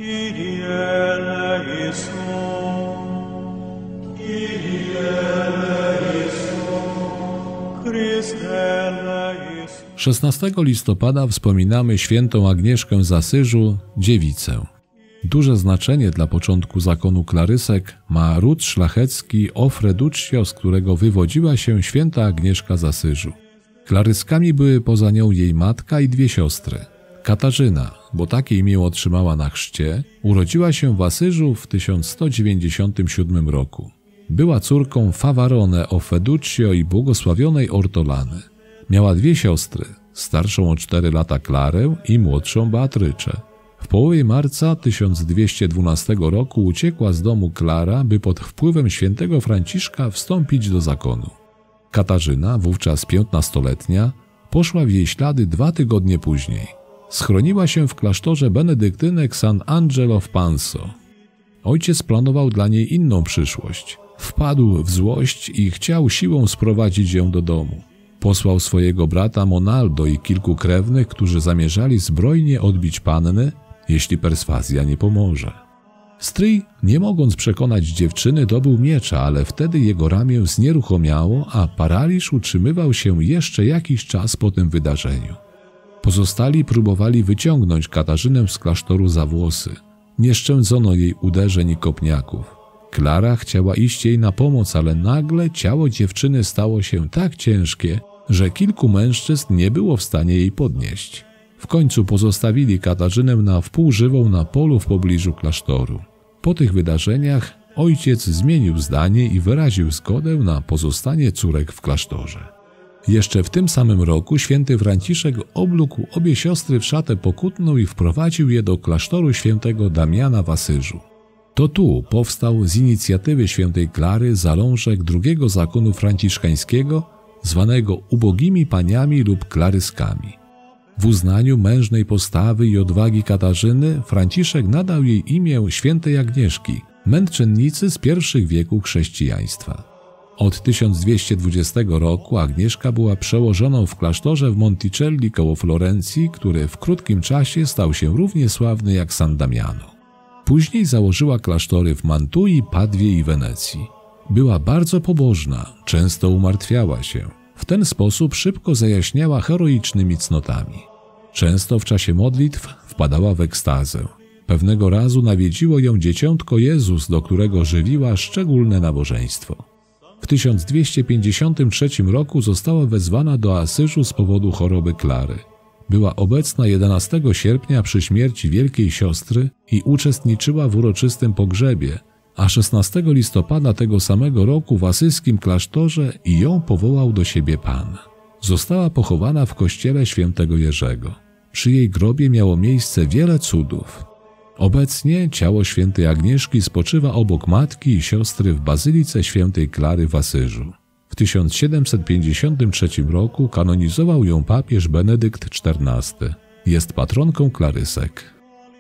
eleison. 16 listopada wspominamy świętą Agnieszkę z Asyżu, dziewicę. Duże znaczenie dla początku zakonu klarysek ma ród szlachecki Offreduccio, z którego wywodziła się święta Agnieszka z Asyżu. Klaryskami były poza nią jej matka i dwie siostry. Katarzyna, bo takie imię otrzymała na chrzcie, urodziła się w Asyżu w 1197 roku. Była córką Favarone Offreduccio i błogosławionej Ortolany. Miała dwie siostry, starszą o 4 lata Klarę i młodszą Beatryczę. W połowie marca 1212 roku uciekła z domu Klara, by pod wpływem świętego Franciszka wstąpić do zakonu. Katarzyna, wówczas 15-letnia, poszła w jej ślady 2 tygodnie później. Schroniła się w klasztorze benedyktynek San Angelo w Panso. Ojciec planował dla niej inną przyszłość. Wpadł w złość i chciał siłą sprowadzić ją do domu. Posłał swojego brata Monaldo i kilku krewnych, którzy zamierzali zbrojnie odbić pannę, jeśli perswazja nie pomoże. Stryj, nie mogąc przekonać dziewczyny, dobył miecza, ale wtedy jego ramię znieruchomiało, a paraliż utrzymywał się jeszcze jakiś czas po tym wydarzeniu. Pozostali próbowali wyciągnąć Katarzynę z klasztoru za włosy. Nie szczędzono jej uderzeń i kopniaków. Klara chciała iść jej na pomoc, ale nagle ciało dziewczyny stało się tak ciężkie, że kilku mężczyzn nie było w stanie jej podnieść. W końcu pozostawili Katarzynę na wpół żywą na polu w pobliżu klasztoru. Po tych wydarzeniach ojciec zmienił zdanie i wyraził zgodę na pozostanie córek w klasztorze. Jeszcze w tym samym roku święty Franciszek oblógł obie siostry w szatę pokutną i wprowadził je do klasztoru świętego Damiana w Asyżu. To tu powstał z inicjatywy świętej Klary zalążek drugiego zakonu franciszkańskiego, zwanego ubogimi paniami lub klaryskami. W uznaniu mężnej postawy i odwagi Katarzyny Franciszek nadał jej imię świętej Agnieszki, męczennicy z pierwszych wieków chrześcijaństwa. Od 1220 roku Agnieszka była przełożoną w klasztorze w Monticelli koło Florencji, który w krótkim czasie stał się równie sławny jak San Damiano. Później założyła klasztory w Mantui, Padwie i Wenecji. Była bardzo pobożna, często umartwiała się. W ten sposób szybko zajaśniała heroicznymi cnotami. Często w czasie modlitw wpadała w ekstazę. Pewnego razu nawiedziło ją dzieciątko Jezus, do którego żywiła szczególne nabożeństwo. W 1253 roku została wezwana do Asyżu z powodu choroby Klary. Była obecna 11 sierpnia przy śmierci wielkiej siostry i uczestniczyła w uroczystym pogrzebie, a 16 listopada tego samego roku w asyżskim klasztorze i ją powołał do siebie Pan. Została pochowana w kościele świętego Jerzego. Przy jej grobie miało miejsce wiele cudów. Obecnie ciało świętej Agnieszki spoczywa obok matki i siostry w bazylice świętej Klary w Asyżu. W 1753 roku kanonizował ją papież Benedykt XIV. Jest patronką klarysek.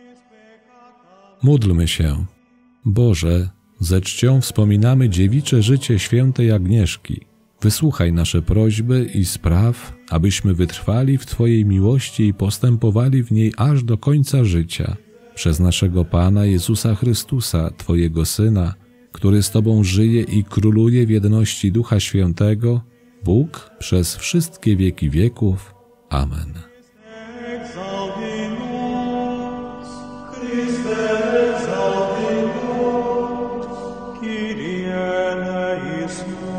Módlmy się. Boże, ze czcią wspominamy dziewicze życie świętej Agnieszki. Wysłuchaj nasze prośby i spraw, abyśmy wytrwali w Twojej miłości i postępowali w niej aż do końca życia. Przez naszego Pana Jezusa Chrystusa, Twojego Syna, który z Tobą żyje i króluje w jedności Ducha Świętego, Bóg przez wszystkie wieki wieków. Amen. Kyrie eleison.